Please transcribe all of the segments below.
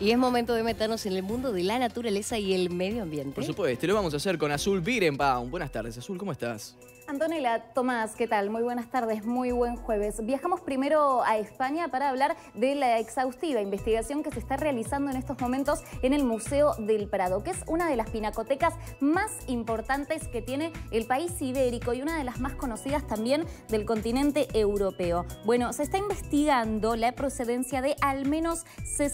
Y es momento de meternos en el mundo de la naturaleza y el medio ambiente. Por supuesto, y lo vamos a hacer con Azul Birenbaum. Buenas tardes, Azul, ¿cómo estás? Antonella, Tomás, ¿qué tal? Muy buenas tardes, muy buen jueves. Viajamos primero a España para hablar de la exhaustiva investigación que se está realizando en estos momentos en el Museo del Prado, que es una de las pinacotecas más importantes que tiene el país ibérico y una de las más conocidas también del continente europeo. Bueno, se está investigando la procedencia de al menos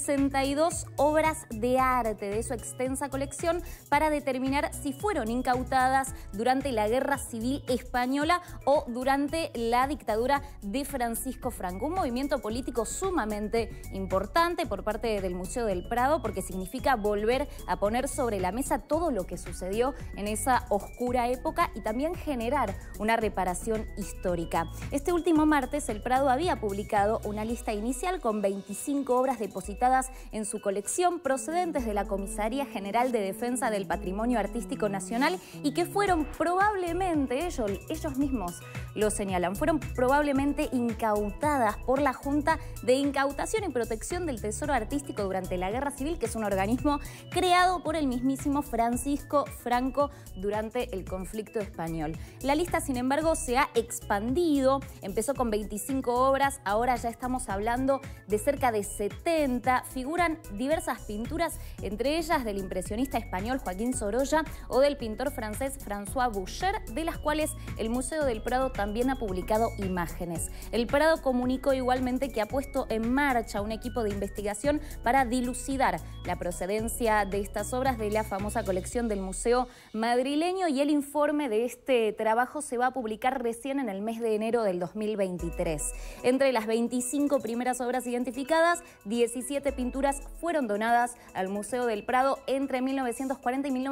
62 obras de arte de su extensa colección para determinar si fueron incautadas durante la Guerra Civil Española o durante la dictadura de Francisco Franco. Un movimiento político sumamente importante por parte del Museo del Prado porque significa volver a poner sobre la mesa todo lo que sucedió en esa oscura época y también generar una reparación histórica. Este último martes el Prado había publicado una lista inicial con 25 obras depositadas en su colección procedentes de la Comisaría General de Defensa del Patrimonio Artístico Nacional y que fueron probablemente, ellos mismos lo señalan, fueron probablemente incautadas por la Junta de Incautación y Protección del Tesoro Artístico durante la Guerra Civil, que es un organismo creado por el mismísimo Francisco Franco durante el conflicto español. La lista, sin embargo, se ha expandido, empezó con 25 obras, ahora ya estamos hablando de cerca de 70, figuran diversas pinturas, entre ellas del impresionista español Joaquín Sorolla o del pintor francés François Boucher, de las cuales el Museo del Prado también ha publicado imágenes. El Prado comunicó igualmente que ha puesto en marcha un equipo de investigación para dilucidar la procedencia de estas obras de la famosa colección del Museo madrileño y el informe de este trabajo se va a publicar recién en el mes de enero del 2023. Entre las 25 primeras obras identificadas, 17 pinturas fueron donadas al Museo del Prado entre 1940 y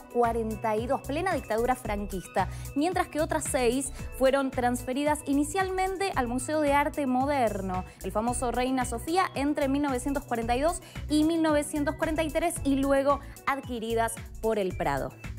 1942, plena dictadura franquista, mientras que otras 6 fueron transferidas inicialmente al Museo de Arte Moderno, el famoso Reina Sofía, entre 1942 y 1943 y luego adquiridas por el Prado.